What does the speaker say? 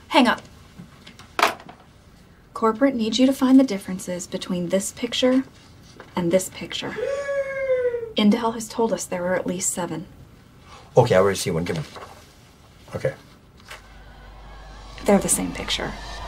Hang up. Corporate needs you to find the differences between this picture and this picture. Intel has told us there are at least 7. Okay, I already see one. Give me. Okay. They're the same picture.